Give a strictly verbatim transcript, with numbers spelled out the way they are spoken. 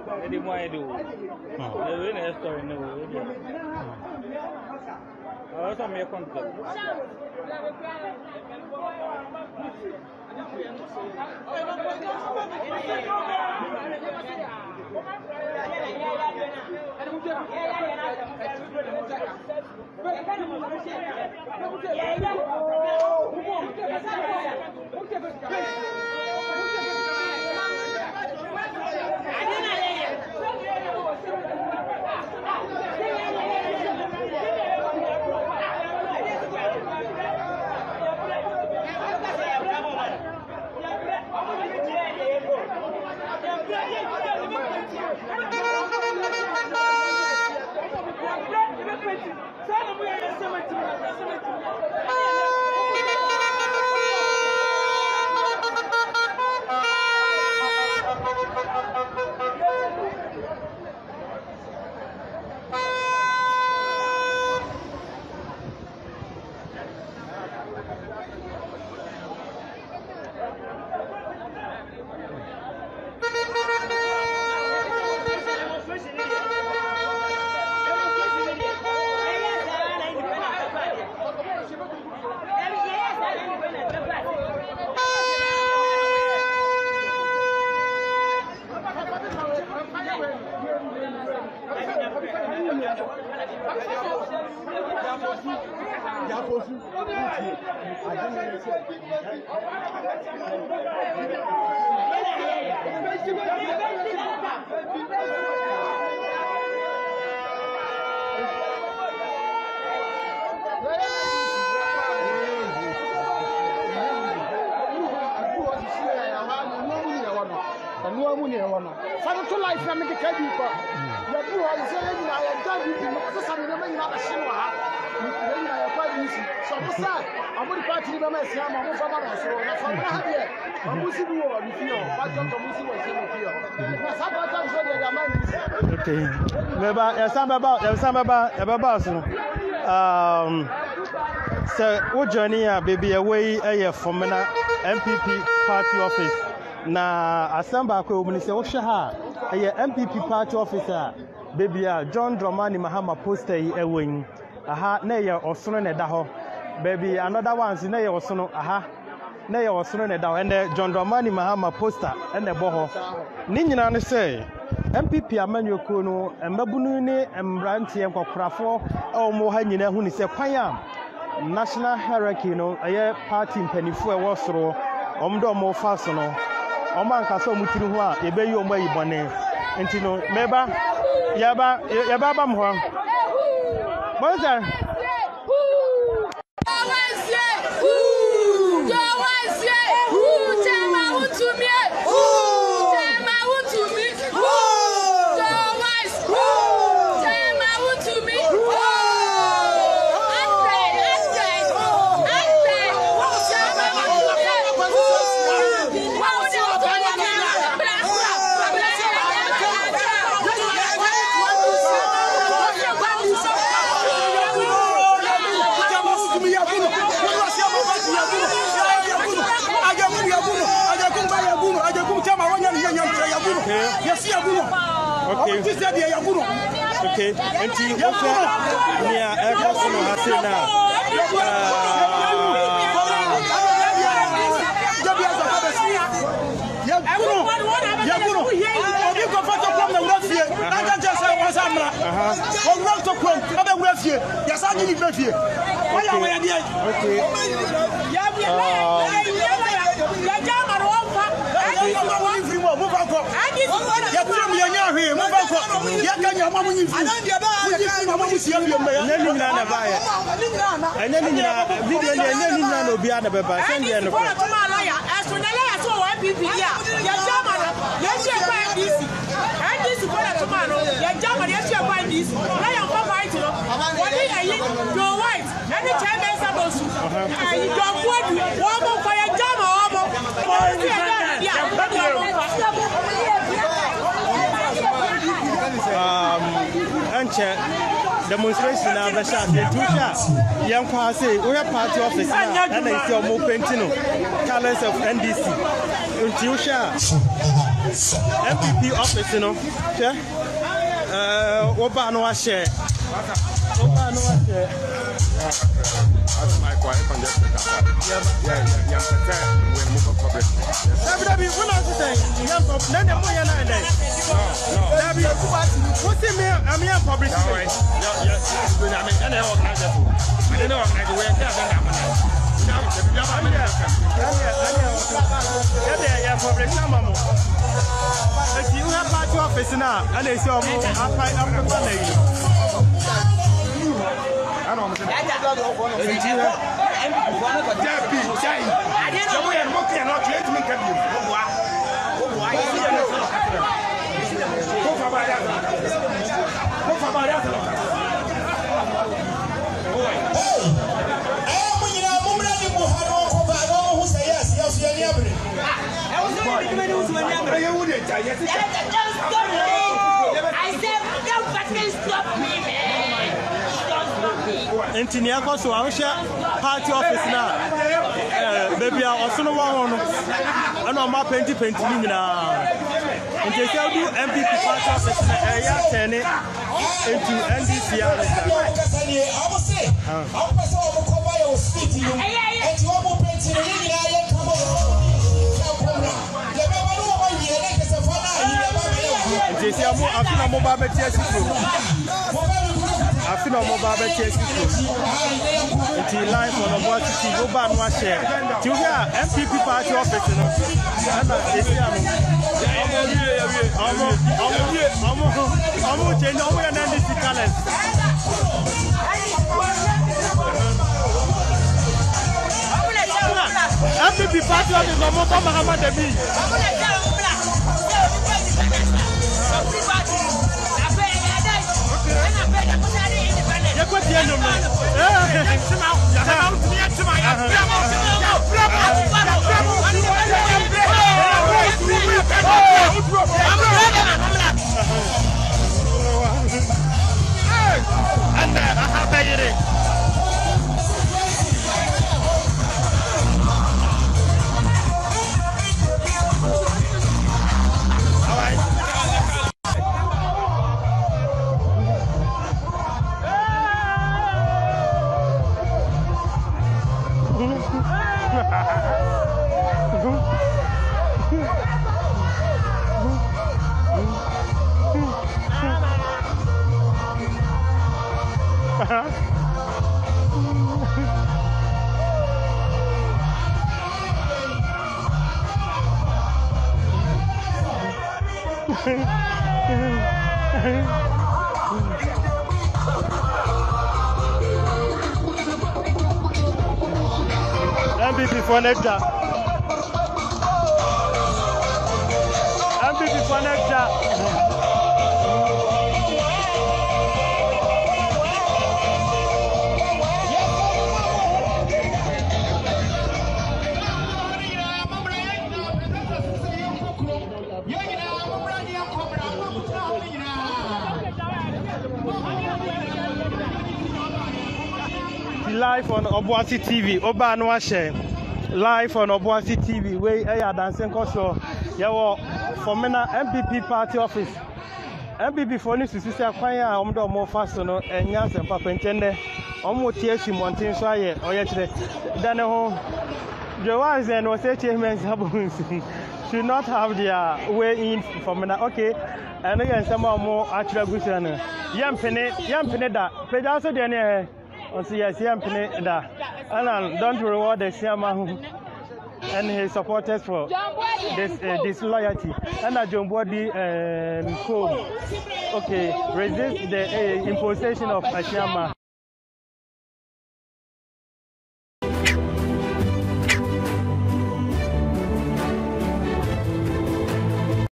Edi mo ayi do. Eh we na story no. Oh so me konto. Okay. Beba, ya samba ba, ya samba ba, ya baba so. Um so wo journey a baby away eh from na N P P party office. Na asamba ko omni se wo hwe ha eh N P P party officer baby a John Dramani Mahama poster yi ewen. Aha na ye osono na da ho. Baby another one si na ye osono aha. Na ye osono na da ho and John Dramani Mahama poster and the boho. Ni nyina ne say N P P amanyoko no embabunu ne embrante enkokrafo e mo ha nyina hu ni se kwan a national hierarchy no aye party mpanifo e wosoro omdo mo faso no omanka so mutiri hu a ebeyi omo ayibone enti no meba yaba yaba ba mo bonza Okay. Okay. Enti ofa nia eka sono hasena. Yaguno. Yaguno. Obi ko foto from the wurafie. Na ka je say won samra. Aha. O wura to kom, abe wurafie. Ya sa nyi wurafie. O ya wa ya de. Okay. Ya bi ya. Ya jama ro fa. Move on, go. Ya tell me anya hwe, move on go. Ya kanya mamu nyifi. Mamu nyifi ya biyo mba. Neni nyina na baye. Neni nyina video ni neni nyina na obi ana beba. Send ya no. Ko tuma lawyer. Eso na lawyer so N P P ya. Ya jama na. Ya share kwa N D C. N D C ko tuma no. Ya jama ya share kwa N D C. Na ya kwa fight no. Woni ayi do white. Any chairman sabosu. Ayi do kwadu. Wo mo kwa ya jama wo mo. Um, anche demonstration na besha de tusha yankwa say we party office na na isi omo pentino colors of N D C until sha M P P office, you know. Yeah. Uh, Oba no share. Oba no share. That's my quiet congestion. Yeah, yeah, yeah. When move up public. Dabi, when I say, yeah, but none of my nine days. No, no. Dabi, what's in me? I'm here public. No way. Yeah, yeah. I mean, I know organize it. I don't know organize the way I can. Yeah, public number. If you have party office now, and they say, I'm I'm the money. I don't know. I didn't know where I'm looking at. Let me get you. Go for my Go for my Entini akoso ahosha party office na eh baby a osono wa ho no ana o ma penti penti ni nyina enti se do M P P party office na eh ya tene into N D C ya enti se amu afina mo ba beti asiko afina mo ba beti asiko enti live on Obo T V Oba no share ti we M P P party office no ana esi anu omo omo omo omo change omo ya N D C colors M P P party office no mo ba Mahama de bi What do you know? M P P for nectar. M P P for nectar. Live on Obo T V, Oba no share. Live on Obo T V, we are dancing koso. Yawo formena M P P party office. M P P for ni sisi akwanya a omdo mo faso no enya sempa pentende. Omo tie simontin so aye oye kire. Dan ho Joas and was achievements should not have their way in formena. Okay. And again some more actual gusan. Yam pene, yam pene da. Peja so de on see yes, yam pene da. And don't reward the chairman and his supporters for this uh, disloyalty. And a John Body and um, okay, resist the uh, imposition of a chairman.